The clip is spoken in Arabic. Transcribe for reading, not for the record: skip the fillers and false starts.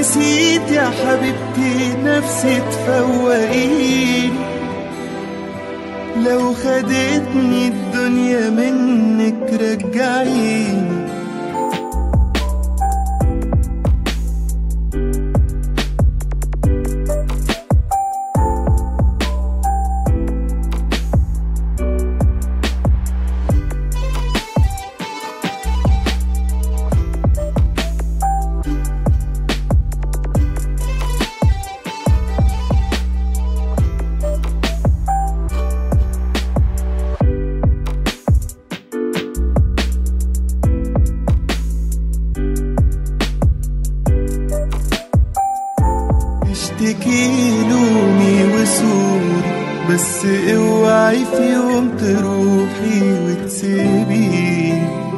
نسيت يا حبيبتي نفسي تفوقيني، لو خدتني الدنيا منك رجعيني. اشتكي لومي وسوري، بس اوعي في يوم تروحي وتسيبيني.